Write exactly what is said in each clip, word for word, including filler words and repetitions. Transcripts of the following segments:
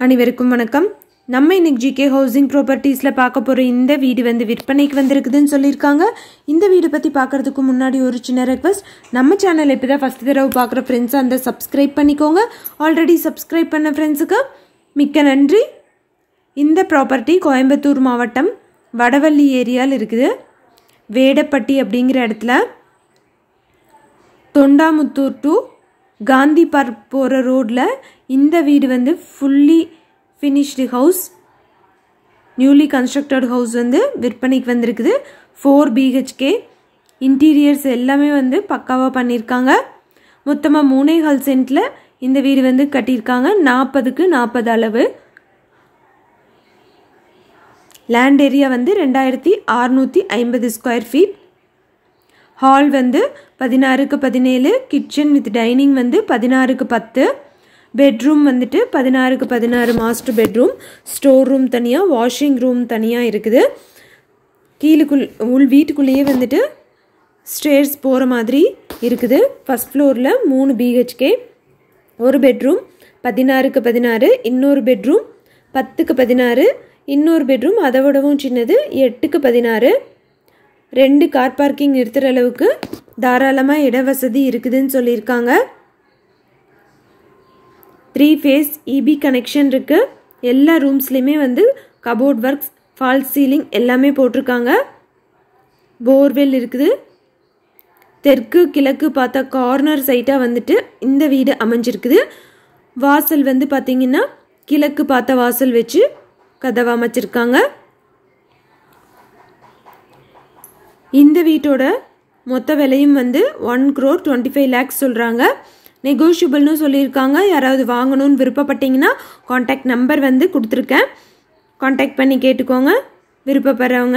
அனைவருக்கும் வணக்கம். நம்ம இன்னைக்கு ஜிகே ஹவுசிங் ப்ராப்பர்ட்டிஸ்ல பார்க்க போற இந்த வீடு வந்து விற்பனைக்கு வந்திருக்குதுன்னு சொல்லியிருக்காங்க. இந்த வீடு பத்தி பார்க்கறதுக்கு முன்னாடி ஒரு சின்ன ரெக்வெஸ்ட், நம்ம சேனல் இப்பதான் ஃபர்ஸ்ட் தடவை பார்க்குற ஃப்ரெண்ட்ஸ் அந்த சப்ஸ்கிரைப் பண்ணிக்கோங்க. ஆல்ரெடி சப்ஸ்கிரைப் பண்ண ஃப்ரெண்ட்ஸுக்கு மிக்க நன்றி. இந்த ப்ராப்பர்ட்டி கோயம்புத்தூர் மாவட்டம் வடவள்ளி ஏரியாவில் இருக்குது. வேடப்பட்டி அப்படிங்கிற இடத்துல தொண்டாமுத்தூர் டு காந்தி பார்க் போகிற ரோடில் இந்த வீடு வந்து fully finished house, newly constructed house வந்து விற்பனைக்கு வந்திருக்குது. ஃபோர் பிஹெச்கே, இன்டீரியர்ஸ் எல்லாமே வந்து பக்காவாக பண்ணியிருக்காங்க. மொத்தமாக மூணே ஹால் சென்ட்டில் இந்த வீடு வந்து கட்டியிருக்காங்க. நாற்பதுக்கு நாற்பது அளவு. லேண்ட் ஏரியா வந்து ரெண்டாயிரத்தி அறுநூற்றி ஐம்பது ஸ்கொயர் ஃபீட். ஹால் வந்து பதினாறுக்கு பதினேழு, கிச்சன் வித் டைனிங் வந்து பதினாறுக்கு பத்து, பெட்ரூம் வந்துட்டு பதினாறுக்கு பதினாறு மாஸ்டர் பெட்ரூம், ஸ்டோர் ரூம் தனியாக, வாஷிங் ரூம் தனியாக இருக்குது. கீழுக்குள் உள் வீட்டுக்குள்ளேயே வந்துட்டு ஸ்டேர்ஸ் போகிற மாதிரி இருக்குது. ஃபஸ்ட் ஃப்ளோரில் மூணு பிஹெச்கே, ஒரு பெட்ரூம் பதினாறுக்கு பதினாறு, இன்னொரு பெட்ரூம் பத்துக்கு பதினாறு, இன்னொரு பெட்ரூம் அதை விடவும் சின்னது எட்டுக்கு பதினாறு. ரெண்டு கார் பார்க்கிங் நிறுத்துகிற அளவுக்கு தாராளமாக இட வசதி இருக்குதுன்னு சொல்லியிருக்காங்க. த்ரீ ஃபேஸ் இபி கனெக்ஷன் இருக்குது. எல்லா ரூம்ஸ்லேயுமே வந்து கபோர்ட் ஒர்க்ஸ், ஃபால்ஸ் சீலிங் எல்லாமே போட்டிருக்காங்க. போர்வெல் இருக்குது. தெற்கு கிழக்கு பார்த்தா கார்னர் சைட்டாக வந்துட்டு இந்த வீடு அமைஞ்சிருக்குது. வாசல் வந்து பார்த்திங்கன்னா கிழக்கு பார்த்த வாசல் வச்சு கதவை அமைச்சிருக்காங்க. இந்த வீட்டோட மொத்த விலையும் வந்து one crore twenty five lakhs சொல்கிறாங்க. நெகோஷியபிள்னு சொல்லியிருக்காங்க. யாராவது வாங்கணும்னு விருப்பப்பட்டீங்கன்னா காண்டாக்ட் நம்பர் வந்து கொடுத்துருக்கேன், காண்டாக்ட் பண்ணி கேட்டுக்கோங்க விருப்பப்படுறவங்க.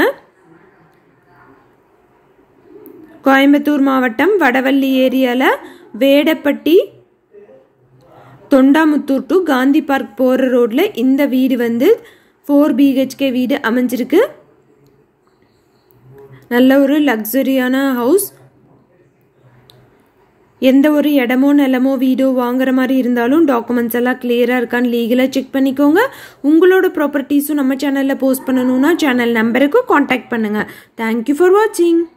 கோயம்புத்தூர் மாவட்டம் வடவள்ளி ஏரியாவில் வேடப்பட்டி தொண்டாமுத்தூர் டு காந்தி பார்க் போகிற ரோடில் இந்த வீடு வந்து ஃபோர் பிஹெச்கே வீடு அமைஞ்சிருக்கு. நல்ல ஒரு லக்ஸரியான ஹவுஸ். எந்த ஒரு இடமோ நிலமோ வீடோ வாங்குற மாதிரி இருந்தாலும் டாக்குமெண்ட்ஸ் எல்லாம் கிளியராக இருக்கான்னு லீகலாக செக் பண்ணிக்கோங்க. உங்களோட ப்ராப்பர்ட்டிஸும் நம்ம சேனலில் போஸ்ட் பண்ணணும்னா சேனல் நம்பருக்கு காண்டாக்ட் பண்ணுங்கள். தேங்க்யூ ஃபார் வாட்சிங்.